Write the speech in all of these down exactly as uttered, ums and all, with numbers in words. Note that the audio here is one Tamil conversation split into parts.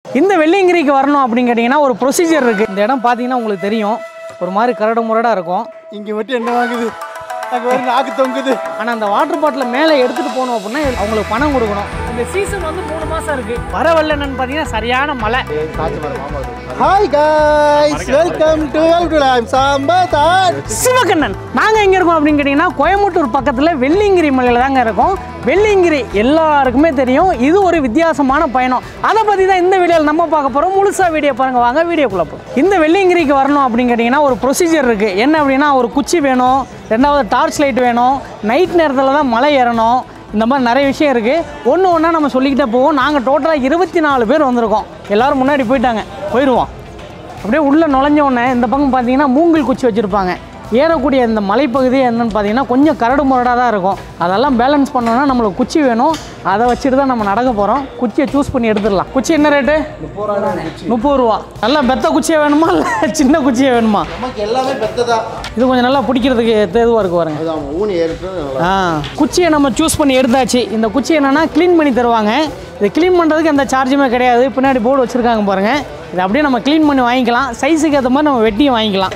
இந்த வெள்ளியங்கிரிக்கு வரணும் அப்படின்னு கேட்டிங்கன்னா ஒரு ப்ரொசீஜர் இருக்குது. இந்த இடம் பார்த்தீங்கன்னா உங்களுக்கு தெரியும், ஒரு மாதிரி கரடு முரடாக இருக்கும். இங்கே மட்டும் என்ன வாங்குது, அங்கே வர நாக்கு தொங்குது. ஆனால் அந்த வாட்டர் பாட்டில் மேலே எடுத்துகிட்டு போகணும் அப்படின்னா அவங்களுக்கு பணம் கொடுக்கணும். இந்த சீசன் வந்து மூணு மாதம் இருக்குது. வர வரல என்னன்னு பார்த்தீங்கன்னா சரியான மழை. Hi guys, welcome to Sambar Sivakannan. நாங்கள் எங்கே இருக்கோம் அப்படின்னு கேட்டிங்கன்னா கோயம்புத்தூர் பக்கத்தில் வெள்ளியங்கிரி மலையில் தாங்க இருக்கோம். வெள்ளியங்கிரி எல்லாருக்குமே தெரியும், இது ஒரு வித்தியாசமான பயணம். அதை பற்றி தான் இந்த வீடியோவில் நம்ம பார்க்க போகிறோம். முழுசாக வீடியோ பாருங்கள், வாங்க வீடியோக்குள்ளே போகிறோம். இந்த வெள்ளியங்கிரிக்கு வரணும் அப்படின்னு கேட்டிங்கன்னா ஒரு ப்ரொசீஜர் இருக்குது. என்ன அப்படின்னா ஒரு குச்சி வேணும், ரெண்டாவது டார்ச் லைட் வேணும், நைட் நேரத்தில் தான் மலை ஏறணும். இந்த மாதிரி நிறைய விஷயம் இருக்குது. ஒன்று ஒன்றா நம்ம சொல்லிக்கிட்டே போவோம். நாங்கள் டோட்டலாக இருபத்தி நாலு பேர் வந்திருக்கோம். எல்லோரும் முன்னாடி போயிட்டாங்க, போயிடுவோம். அப்படியே உள்ளே நுழைஞ்ச உடனே இந்த பக்கம் பார்த்தீங்கன்னா மூங்கில் குச்சி வச்சுருப்பாங்க. ஏறக்கூடிய இந்த மலைப்பகுதி என்னென்னு பார்த்தீங்கன்னா கொஞ்சம் கரடு முரடாக தான் இருக்கும். அதெல்லாம் பேலன்ஸ் பண்ணோன்னா நம்மளுக்கு குச்சி வேணும். அதை வச்சுட்டு தான் நம்ம நடக்க போகிறோம். குச்சியை சூஸ் பண்ணி எடுத்துடலாம். குச்சி என்ன ரேட்டு? முப்பது ரூபா. நல்லா பெத்த குச்சியாக வேணுமா இல்லை சின்ன குச்சியாக வேணுமா? எல்லாமே பெத்ததான். இது கொஞ்சம் நல்லா பிடிக்கிறதுக்கு தேதுவாக இருக்கு பாருங்க. ஆ, குச்சியை நம்ம சூஸ் பண்ணி எடுத்தாச்சு. இந்த குச்சி என்னென்னா க்ளீன் பண்ணி தருவாங்க. இது க்ளீன் பண்ணுறதுக்கு எந்த சார்ஜுமே கிடையாது. பின்னாடி போர்டு வச்சுருக்காங்க பாருங்கள். இதை அப்படியே நம்ம க்ளீன் பண்ணி வாங்கிக்கலாம். சைஸுக்கு ஏற்ற மாதிரி நம்ம வெட்டியும் வாங்கிக்கலாம்.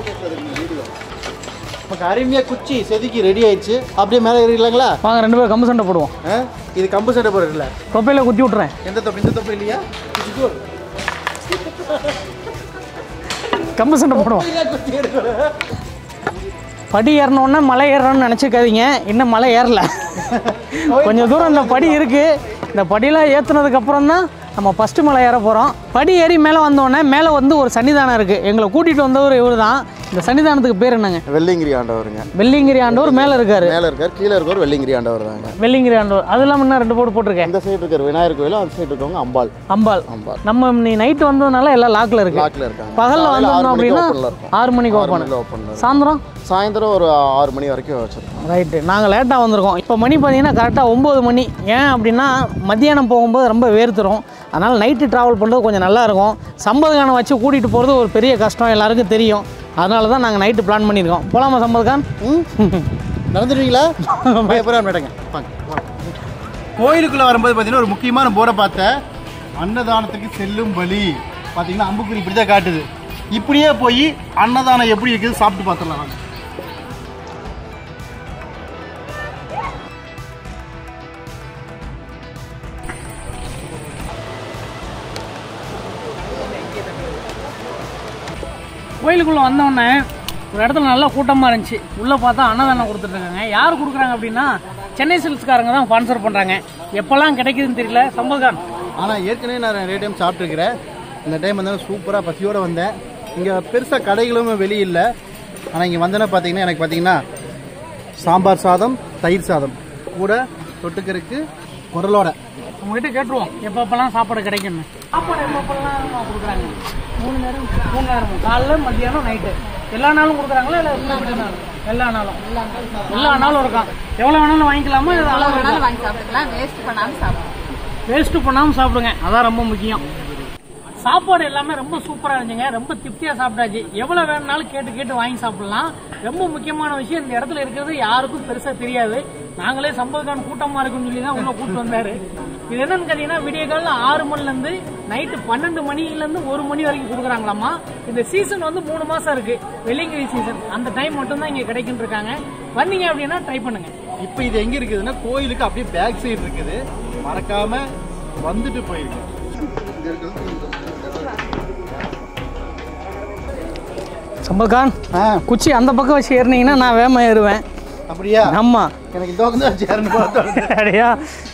நமக்கு அருமையாக குச்சி செதுக்கி ரெடி ஆயிடுச்சு. அப்படியே மேலே ஏறிக்கலாங்களா? வாங்க ரெண்டு பேரும் கம்பு சண்டை போடுவோம். இது கம்பு சண்டை போடுறதுல தொப்பையில் குத்தி விட்றேன். எந்த தொப்பை? இந்த தொப்பை இல்லையா? கம்பு சண்டை போடுவோம். படி ஏறணுன்னா மலை ஏறணும்னு நினச்சிக்காதீங்க. இன்னும் மலை ஏறல. கொஞ்சம் தூரம் இந்த படி இருக்குது. இந்த படியெலாம் ஏற்றுனதுக்கப்புறம் தான் நம்ம ஃபஸ்ட்டு மலை ஏற போகிறோம். படி ஏறி மேலே வந்தோடனே மேலே வந்து ஒரு சன்னிதானம் இருக்குது. எங்களை கூட்டிகிட்டு வந்தவர் இவர் தான். இந்த சன்னிதானத்துக்கு பேர் என்னங்க? வெள்ளியங்கிரி ஆண்டவருங்க. வெள்ளியங்கிரி ஆண்டவர் மேலே இருக்கார். மேலே இருக்கார், கீழே இருக்கவர் வெள்ளியங்கிரி ஆண்டவர் தாங்க. வெள்ளியங்கிரி ஆண்டவர். அது இல்லாமல் இன்னும் ரெண்டு போர்டு போட்டிருக்கேன். இந்த சைடு இருக்கார் விநாயகர் கோயில், அந்த சைடு இருக்கவங்க அம்பாள். அம்பாள் அம்பாள். நம்ம நீ நைட்டு வந்ததுனால எல்லாம் லாக்கில் இருக்கு. லாக்கில் இருக்காங்க. பகலில் வந்தோம் அப்படின்னா ஆறு மணிக்கு ஓப்பன். சாயந்தரம் சாயந்தரம் ஒரு ஆறு மணி வரைக்கும் வச்சுருக்கோம். ரைட்டு. நாங்கள் லேட்டாக வந்திருக்கோம். இப்போ மணி பார்த்தீங்கன்னா கரெக்டாக ஒம்பது மணி. ஏன் அப்படின்னா மத்தியானம் போகும்போது ரொம்ப வேர்த்துரும். அதனால் நைட்டு ட்ராவல் பண்ணுறது கொஞ்சம் நல்லாயிருக்கும். சம்பதுகானை வச்சு கூட்டிகிட்டு போகிறது ஒரு பெரிய கஷ்டம், எல்லாருக்கும் தெரியும். அதனால தான் நாங்கள் நைட்டு பிளான் பண்ணியிருக்கோம். போகலாமா சம்பதுகான்? ம் நடந்துடுவீங்களா? மேடங்க கோயிலுக்குள்ளே வரும்போது பார்த்தீங்கன்னா ஒரு முக்கியமான போர்டை பார்த்தேன். அன்னதானத்துக்கு செல்லும் வழி பார்த்தீங்கன்னா அம்புக்குறி இப்படி தான் காட்டுது. இப்படியே போய் அன்னதானம் எப்படி இருக்குது சாப்பிட்டு பார்த்துடலாம். கோயிலுக்குள்ளே வந்தோடனே ஒரு இடத்துல நல்லா கூட்டமாக இருந்துச்சு. உள்ளே பார்த்தா அன்னதானம் கொடுத்துட்ருக்காங்க. யார் கொடுக்குறாங்க அப்படின்னா சென்னை சில்க்ஸ்காரங்க தான் ஸ்பான்சர் பண்ணுறாங்க. எப்போல்லாம் கிடைக்குதுன்னு தெரியல. சம்பதுகான் ஆனால் ஏற்கனவே நான் நிறைய டைம் சாப்பிட்ருக்கிறேன். இந்த டைம் வந்து சூப்பராக பசியோடு வந்தேன். இங்கே பெருசாக கடைகளும் வெளியே இல்லை. ஆனால் இங்கே வந்தோன்னா பார்த்தீங்கன்னா எனக்கு பார்த்தீங்கன்னா சாம்பார் சாதம், தயிர் சாதம் கூட தொட்டுக்கருக்கு குரலோட உங்ககிட்ட கேட்டுருவோம் எப்பப்பெல்லாம் சாப்பாடு கிடைக்குன்னு. சாப்பாடு எப்பப்பெல்லாம் கொடுக்குறாங்க? மூணு நேரம் மூணு நேரமும் காலைல மத்தியானம் நைட்டு எல்லா நாளும் கொடுக்குறாங்களா? இல்லை எல்லா நாளும்? எல்லா நாளும் இருக்கான். எவ்வளோ வேணாலும் வாங்கிக்கலாமா? வாங்கி சாப்பிட்டுக்கலாம். வேஸ்ட் பண்ணாமல் சாப்பிடுங்க. வேஸ்ட்டு பண்ணாமல் சாப்பிடுங்க, அதான் ரொம்ப முக்கியம். சாப்பாடு எல்லாமே ரொம்ப சூப்பராக இருந்துச்சுங்க. ரொம்ப திருப்தியாக சாப்பிட்டாச்சு. எவ்வளோ வேணுனாலும் கேட்டு கேட்டு வாங்கி சாப்பிட்லாம். ரொம்ப முக்கியமான விஷயம், இந்த இடத்துல இருக்கிறது யாருக்கும் பெருசாக தெரியாது. நாங்களே சம்பதுகான் கூட்டமாக இருக்குன்னு சொல்லி தான் உள்ள கூப்பிட்டு வந்தார். இது என்னன்னு கேட்டீங்கன்னா விடிய காலில் ஆறு மணிலேருந்து நைட்டு பன்னெண்டு மணிலேருந்து ஒரு மணி வரைக்கும் கொடுக்குறாங்களாமா. இந்த சீசன் வந்து மூணு மாதம் இருக்குது, வெள்ளியங்கிரி சீசன். அந்த டைம் மட்டும்தான் இங்கே கிடைக்குன்னு இருக்காங்க. வந்தீங்க அப்படின்னா ட்ரை பண்ணுங்க. இப்போ இது எங்கே இருக்குதுன்னா கோயிலுக்கு அப்படியே பேக் சைடு இருக்குது. மறக்காமல் வந்துட்டு போயிருக்கு. சம்பதுகான் குச்சி அந்த பக்கம் வச்சு ஏறினீங்கன்னா நான் வேகமாக ஏறுவேன். அப்படியா? ஆமாம், எனக்கு இந்த பக்கம் தான் சேரணும் பார்த்தோம். அப்படியா?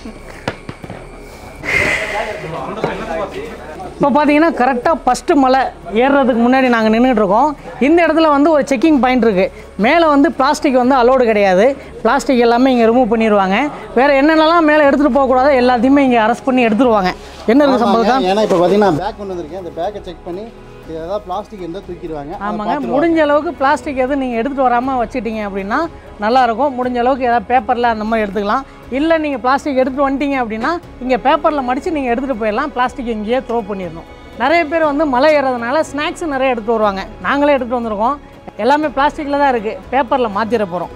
இப்போ பார்த்தீங்கன்னா கரெக்டாக ஃபஸ்ட்டு மலை ஏறுறதுக்கு முன்னாடி நாங்கள் நின்றுட்டு இருக்கோம். இந்த இடத்துல வந்து ஒரு செக்கிங் பாயிண்ட் இருக்குது. மேலே வந்து பிளாஸ்டிக் வந்து அலோடு கிடையாது. பிளாஸ்டிக் எல்லாமே இங்கே ரிமூவ் பண்ணிடுவாங்க. வேறு என்னென்னலாம் மேலே எடுத்துகிட்டு போகக்கூடாது எல்லாத்தையுமே இங்கே அரெஸ்ட் பண்ணி எடுத்துருவாங்க. என்ன இருக்குது சம்பதுகான்? ஏன்னா இப்போ பார்த்தீங்கன்னா பேக் கொண்டு வந்திருக்கேன். அந்த பேக்கை செக் பண்ணி ஏதாவது பிளாஸ்டிக் இருந்தால் தூக்கிடுவாங்க. ஆமாங்க, முடிஞ்ச அளவுக்கு பிளாஸ்டிக் எதுவும் நீங்கள் எடுத்துகிட்டு வராமல் வச்சுட்டீங்க அப்படின்னா நல்லாயிருக்கும். முடிஞ்ச அளவுக்கு ஏதாவது பேப்பரில் அந்த மாதிரி எடுத்துக்கலாம். இல்லை நீங்கள் பிளாஸ்டிக் எடுத்துகிட்டு வந்துட்டீங்க அப்படின்னா இங்கே பேப்பரில் மடித்து நீங்கள் எடுத்துகிட்டு போயிடலாம். பிளாஸ்டிக் இங்கேயே த்ரோ பண்ணிடணும். நிறைய பேர் வந்து மலை ஏறதுனால ஸ்நாக்ஸ் நிறைய எடுத்துகிட்டு வருவாங்க. நாங்களே எடுத்துகிட்டு வந்திருக்கோம். எல்லாமே பிளாஸ்டிக்கில் தான் இருக்குது. பேப்பரில் மாற்றிட போகிறோம்.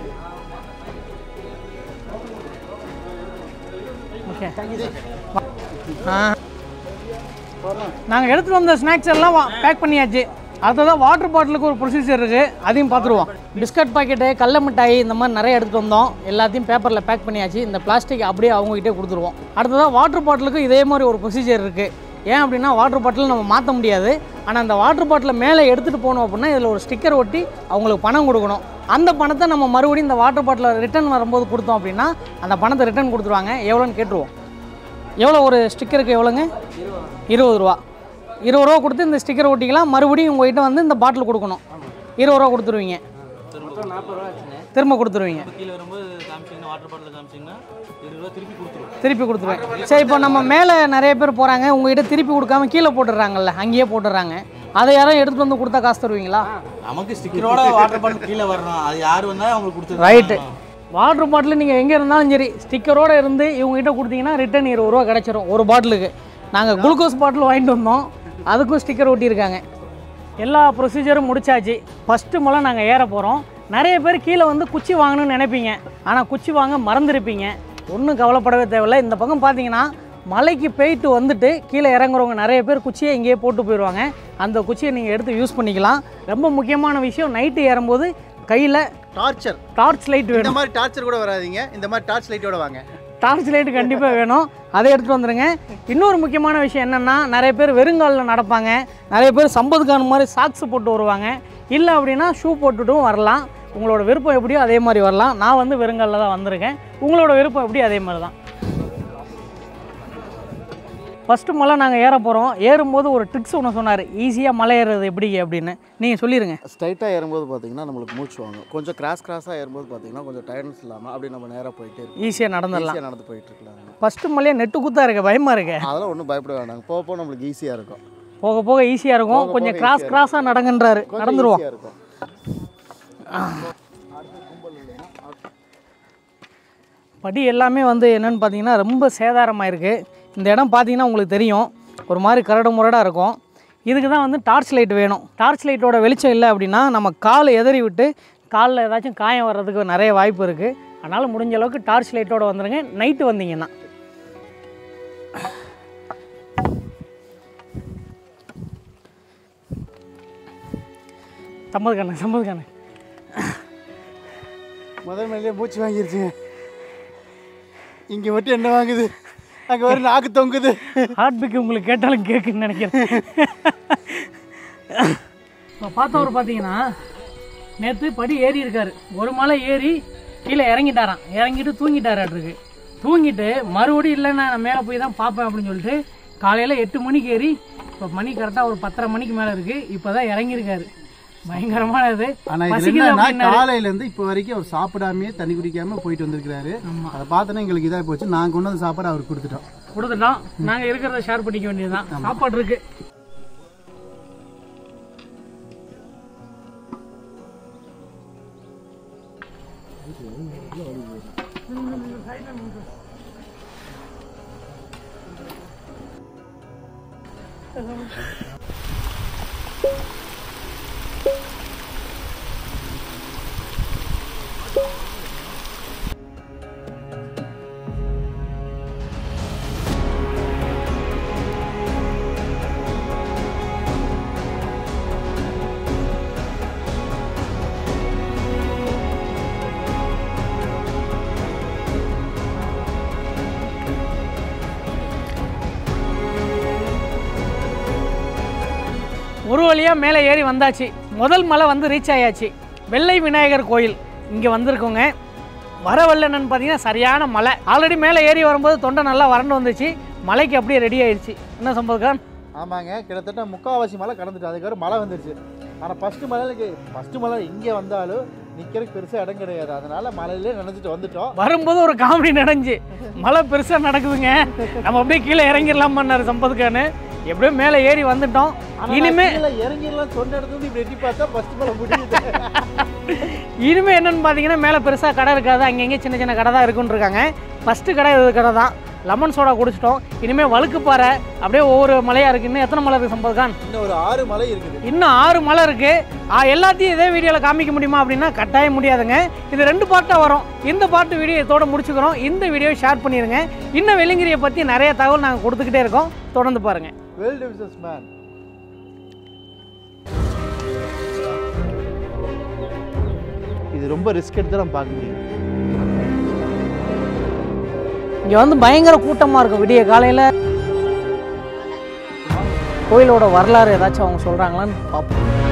ஓகே. ஆ நாங்கள் எடுத்துகிட்டு வந்த ஸ்நாக்ஸ் எல்லாம் பேக் பண்ணியாச்சு. அடுத்ததான் வாட்டர் பாட்டிலுக்கு ஒரு ப்ரொசீஜர் இருக்குது, அதையும் பார்த்துருவோம். பிஸ்கட் பாக்கெட்டு, கடல மிட்டாய் இந்த மாதிரி நிறைய எடுத்துகிட்டு வந்தோம். எல்லாத்தையும் பேப்பரில் பேக் பண்ணியாச்சு. இந்த பிளாஸ்டிக் அப்படியே அவங்ககிட்டே கொடுத்துருவோம். அடுத்ததான் வாட்டர் பாட்டிலுக்கு இதே மாதிரி ஒரு ப்ரொசீஜர் இருக்குது. ஏன் அப்படின்னா வாட்டர் பாட்டில் நம்ம மாற்ற முடியாது. ஆனால் அந்த வாட்டர் பாட்டிலை மேலே எடுத்துகிட்டு போகணும் அப்படின்னா இதில் ஒரு ஸ்டிக்கர் ஒட்டி அவங்களுக்கு பணம் கொடுக்கணும். அந்த பணத்தை நம்ம மறுபடியும் இந்த வாட்டர் பாட்டிலை ரிட்டர்ன் வரும்போது கொடுத்தோம் அப்படின்னா அந்த பணத்தை ரிட்டர்ன் கொடுத்துருவாங்க. எவ்வளோன்னு கேட்டுருவோம். எவ்வளோ ஒரு ஸ்டிக்கருக்கு எவ்வளோங்க? இருபது ரூபா. இருபது ரூபா கொடுத்து இந்த ஸ்டிக்கர் ஒட்டிக்கலாம். மறுபடியும் உங்கள்கிட்ட வந்து இந்த பாட்டில் கொடுக்கணும். இருபது ரூபா கொடுத்துருவீங்க, திரும்ப கொடுத்துருவீங்க. திருப்பி கொடுத்துருவேன். சரி, இப்போ நம்ம மேலே நிறைய பேர் போகிறாங்க, உங்கள்கிட்ட திருப்பி கொடுக்காம கீழே போட்டுடுறாங்கல்ல, அங்கேயே போட்டுடுறாங்க. அதை யாரும் எடுத்துகிட்டு வந்து கொடுத்தா காசு தருவீங்களா? நமக்கு ஸ்டிக்கரோட வாட்டர் பாட்டில் கீழே வரணும், அது யார் வந்தால் அவங்களுக்கு கொடுத்து. ரைட்டு. வாட்டர் பாட்டில் நீங்கள் எங்கே இருந்தாலும் சரி ஸ்டிக்கரோடு இருந்து இவங்ககிட்ட கொடுத்தீங்கன்னா ரிட்டன் இருபது ரூபா கிடச்சிரும் ஒரு பாட்டிலுக்கு. நாங்கள் குளுக்கோஸ் பாட்டில் வாங்கிட்டு வந்தோம், அதுக்கும் ஸ்டிக்கர் ஒட்டியிருக்காங்க. எல்லா ப்ரொசீஜரும் முடிச்சாச்சு. ஃபஸ்ட்டு மலை நாங்கள் ஏற போகிறோம். நிறைய பேர் கீழே வந்து குச்சி வாங்கணும்னு நினைப்பீங்க, ஆனால் குச்சி வாங்க மறந்துருப்பீங்க. ஒன்றும் கவலைப்படவே தேவையில்லை. இந்த பக்கம் பார்த்தீங்கன்னா மலைக்கு போயிட்டு வந்துட்டு கீழே இறங்குறவங்க நிறைய பேர் குச்சியை இங்கேயே போட்டு போயிடுவாங்க. அந்த குச்சியை நீங்கள் எடுத்து யூஸ் பண்ணிக்கலாம். ரொம்ப முக்கியமான விஷயம், நைட்டு ஏறும்போது கையில் டார்ச்சர் டார்ச் லைட் வேணும். இந்த மாதிரி டார்ச்சர் கூட வராதீங்க, இந்த மாதிரி டார்ச் லைட்டோட வாங்க. டார்ச் லைட்டு கண்டிப்பாக வேணும், அதை எடுத்துகிட்டு வந்துடுங்க. இன்னொரு முக்கியமான விஷயம் என்னென்னா, நிறைய பேர் வெறுங்காலில் நடப்பாங்க, நிறைய பேர் சம்பதுக்கான மாதிரி சாக்ஸ் போட்டு வருவாங்க. இல்லை அப்படின்னா ஷூ போட்டுட்டும் வரலாம். உங்களோட விருப்பம் எப்படியோ அதே மாதிரி வரலாம். நான் வந்து வெறுங்காலில் தான் வந்திருக்கேன். உங்களோட விருப்பம் எப்படி அதே மாதிரி தான். ஃபஸ்ட்டு மலை நாங்கள் ஏற போகிறோம். ஏறும்போது ஒரு ட்ரிக்ஸ் ஒன்று சொன்னார், ஈஸியாக மலை ஏறுறது எப்படி அப்படின்னு. நீங்கள் சொல்லிடுங்க. ஸ்ட்ரைட்டாக ஏறும்போது பார்த்தீங்கன்னா நம்மளுக்கு மூச்சு வாங்கும். கொஞ்சம் கிராஸ் கிராஸாக ஏறும்போது பார்த்தீங்கன்னா கொஞ்சம் டயர்ட்னஸ் இல்லாமல் அப்படி நம்ம நேராக போயிட்டு ஈஸியாக நடந்துடலாம். நடந்து போயிட்டு இருக்கலாம். ஃபஸ்ட்டு மலையே நெட்டு குத்தாக இருக்குது, பயமாக இருக்கு. அதெல்லாம் ஒன்றும் பயப்பட வேண்டாங்க, போக போக நம்மளுக்கு ஈஸியாக இருக்கும். போக போக ஈஸியாக இருக்கும். கொஞ்சம் கிராஸ் கிராஸாக நடங்கன்றாரு, நடந்துருவோம். படி எல்லாமே வந்து என்னென்னு பார்த்தீங்கன்னா ரொம்ப சேதாரமாக இருக்குது. இந்த இடம் பார்த்தீங்கன்னா உங்களுக்கு தெரியும், ஒரு மாதிரி கரடு முரடாக இருக்கும். இதுக்கு தான் வந்து டார்ச் லைட் வேணும். டார்ச் லைட்டோட வெளிச்சம் இல்லை அப்படின்னா நம்ம கால் எதறி விட்டு காலில் ஏதாச்சும் காயம் வர்றதுக்கு நிறைய வாய்ப்பு இருக்குது. அதனால் முடிஞ்ச அளவுக்கு டார்ச் லைட்டோடு வந்துடுங்க நைட்டு வந்தீங்கன்னா. சம்பது கண்ணு சம்பது கண்ணு முதல் மேலேயே மூச்சு வாங்கிருச்சுங்க. இங்கே மட்டும் என்ன வாங்குது, அங்கே ஒரு நாக்கு தொங்குது. ஹார்ட் பீக் உங்களுக்கு கேட்டாலும் கேட்குன்னு நினைக்கிறேன். இப்போ பார்த்தவர் பார்த்தீங்கன்னா நேற்று படி ஏறி இருக்காரு. ஒரு மலை ஏறி கீழே இறங்கிட்டாரான். இறங்கிட்டு தூங்கிட்டாராட்ருக்கு. தூங்கிட்டு மறுபடியும் இல்லை நான் மேலே போய் தான் பார்ப்பேன் அப்படின்னு சொல்லிட்டு காலையில் எட்டு மணிக்கு ஏறி இப்போ மணி கரெக்டாக ஒரு பத்தரை மணிக்கு மேலே இருக்குது. இப்போ தான் இறங்கியிருக்காரு. பயங்கரமானது. காலையில இருந்து இப்ப வரைக்கும் அவர் சாப்பிடாமே தண்ணி குடிக்காம போயிட்டு வந்திருக்காரு. அதை பார்த்தோன்னா எங்களுக்கு இதா போச்சு. நாங்க கொண்டு வந்து சாப்பாடு அவருக்கு கொடுத்துட்டோம் கொடுத்துட்டோம் நாங்க இருக்கிறத ஷேர் பண்ணிக்க வேண்டியதுதான். சாப்பாடு இருக்கு. ஒரு வழியாக மேலே ஏறி வந்தாச்சு. முதல் மலை வந்து ரீச் ஆயாச்சு. வெள்ளை விநாயகர் கோயில் இங்கே வந்திருக்கோங்க. வர வெள்ளன்னு பார்த்தீங்கன்னா சரியான மலை. ஆல்ரெடி மேலே ஏறி வரும்போது தொண்டை நல்லா வறண்டு வந்துச்சு. மலைக்கு அப்படியே ரெடி ஆயிடுச்சு. என்ன சம்பவம்? ஆமாங்க, கிட்டத்தட்ட முக்கால்வாசி மலை கடந்துட்டு அதுக்கப்புறம் மழை வந்துருச்சு. ஆனால் ஃபஸ்ட்டு மலையில ஃபஸ்ட்டு மலை இங்கே வந்தாலும் நிற்கிறதுக்கு பெருசாக இடம் கிடையாது. அதனால மலையிலே நினைச்சிட்டு வந்துட்டோம். வரும்போது ஒரு காமெடி நடந்துச்சு. மழை பெருசாக நடக்குதுங்க, நம்ம அப்படியே கீழே இறங்கிடலாமான்னாரு சம்பதுக்கானு. எப்படியோ மேலே ஏறி வந்துட்டோம். இனிமே இறங்கிடலாம் சொன்ன இடத்துல இப்படி எட்டி பார்த்தா ஃபர்ஸ்ட் மலை முடியுது. இனிமே என்னன்னு பார்த்தீங்கன்னா மேலே பெருசாக கடை இருக்காது, அங்கங்கே சின்ன சின்ன கடை தான் இருக்குன்னு இருக்காங்க. ஃபஸ்ட்டு கடை இது கடை தான். லெமன் சோடா குடிச்சிட்டோம். இனிமேல் வழுக்குப்பாறை அப்படியே ஒவ்வொரு மலையாக இருக்குது. இன்னும் எத்தனை மலை இருக்குது சம்பதுக்கான்? இன்னும் ஒரு ஆறு மலை இருக்குது. இன்னும் ஆறு மலை இருக்குது. எல்லாத்தையும் இதே வீடியோவில் காமிக்க முடியுமா அப்படின்னா கட்டாயம் முடியாதுங்க. இது ரெண்டு பார்ட்டாக வரும். இந்த பார்ட்டு வீடியோ இதோட முடிச்சுக்கிறோம். இந்த வீடியோவை ஷேர் பண்ணிடுங்க. இன்னும் வெள்ளிங்கிரியை பற்றி நிறைய தகவல் நாங்கள் கொடுத்துக்கிட்டே இருக்கோம். தொடர்ந்து பாருங்கள். World businessman. இது ரொம்ப ரிஸ்க் எடுத்து நம்ம பார்க்க முடியும். இங்கே வந்து பயங்கர கூட்டமாக இருக்கும் விடிய காலையில். கோயிலோட வரலாறு ஏதாச்சும் அவங்க சொல்கிறாங்களான்னு பார்ப்போம்.